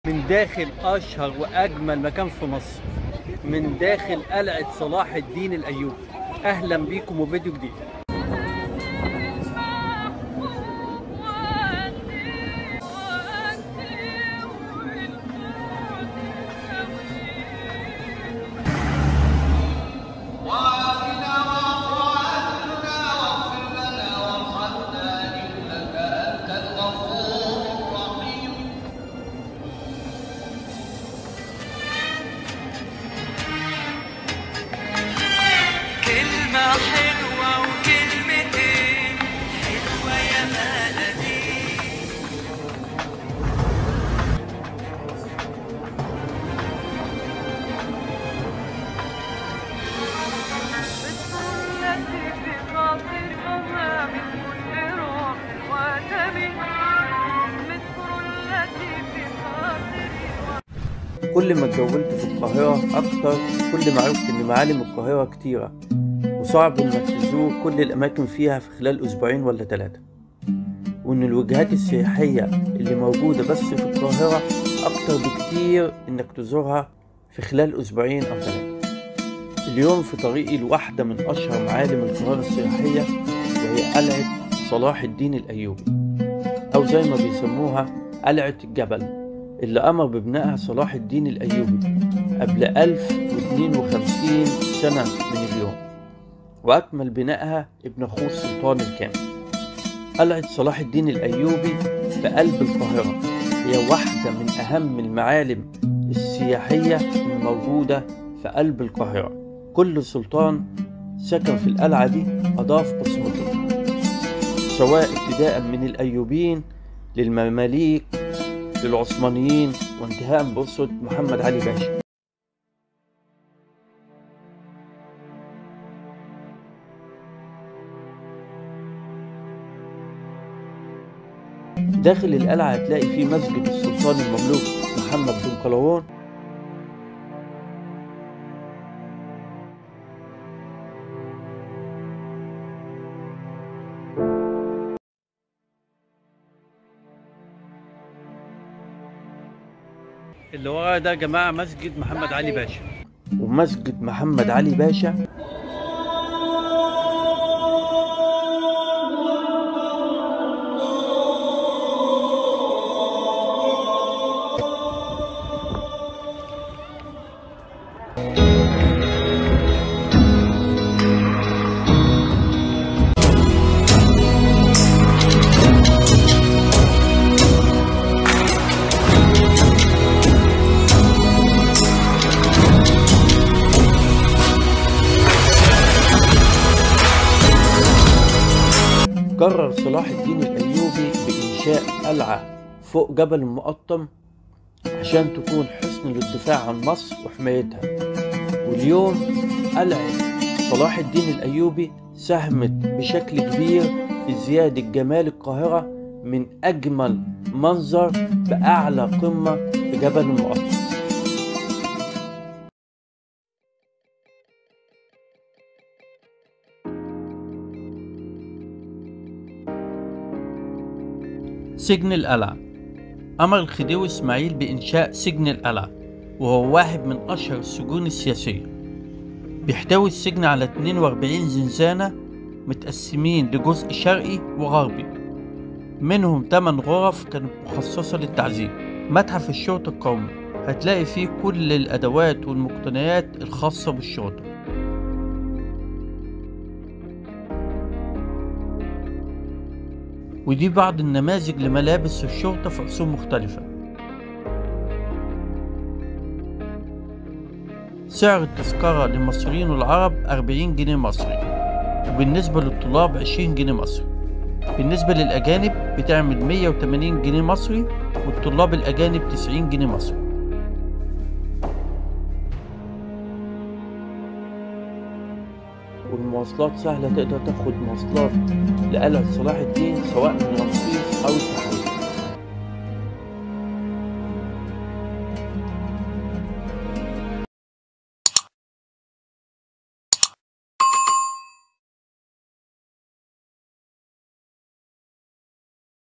من داخل أشهر وأجمل مكان في مصر، من داخل قلعة صلاح الدين الأيوبي. أهلا بيكم وفيديو جديد. حلوة وكلمتين حلوة يا بلدي. التي في خاطرها من كل روح وتمن، مصر التي في خاطري. كل ما اتجولت في القاهرة أكتر، كل ما عرفت إن معالم القاهرة كتيرة وصعب إنك تزور كل الأماكن فيها في خلال أسبوعين ولا 3، وإن الوجهات السياحية اللي موجودة بس في القاهرة أكتر بكتير إنك تزورها في خلال أسبوعين أو 3. اليوم في طريقي لواحدة من أشهر معالم القاهرة السياحية، وهي قلعة صلاح الدين الأيوبي، أو زي ما بيسموها قلعة الجبل، اللي أمر ببنائها صلاح الدين الأيوبي قبل 1052 سنة من اليوم، وأكمل بنائها ابن أخوه السلطان الكامل. قلعة صلاح الدين الأيوبي في قلب القاهرة هي واحدة من أهم المعالم السياحية الموجودة في قلب القاهرة. كل سلطان سكن في القلعة دي أضاف بصمته، سواء ابتداء من الأيوبيين للمماليك للعثمانيين وانتهاء بأسرة محمد علي باشا. داخل القلعة هتلاقي فيه مسجد السلطان المملوك محمد بن قلاوون، اللي ورا ده يا جماعة مسجد محمد علي باشا. ومسجد محمد علي باشا قرر صلاح الدين الأيوبي بإنشاء قلعة فوق جبل المقطم عشان تكون حصن للدفاع عن مصر وحمايتها. واليوم قلعة صلاح الدين الأيوبي ساهمت بشكل كبير في زيادة جمال القاهرة من أجمل منظر بأعلى قمة في جبل المقطم. سجن القلعة. أمر الخديوي إسماعيل بإنشاء سجن القلعة، وهو واحد من أشهر السجون السياسية. بيحتوي السجن على 42 زنزانة متقسمين لجزء شرقي وغربي، منهم 8 غرف كانت مخصصة للتعذيب. متحف الشرطة القومي هتلاقي فيه كل الأدوات والمقتنيات الخاصة بالشرطة. ودي بعض النماذج لملابس الشرطة في عصور مختلفة. سعر التذكرة للمصريين والعرب 40 جنيه مصري، وبالنسبة للطلاب 20 جنيه مصري. بالنسبة للأجانب بتعمل 180 جنيه مصري، والطلاب الأجانب 90 جنيه مصري. والمواصلات سهلة، تقدر تاخد مواصلات لقلعة صلاح الدين سواء من رمسيس أو التحرير.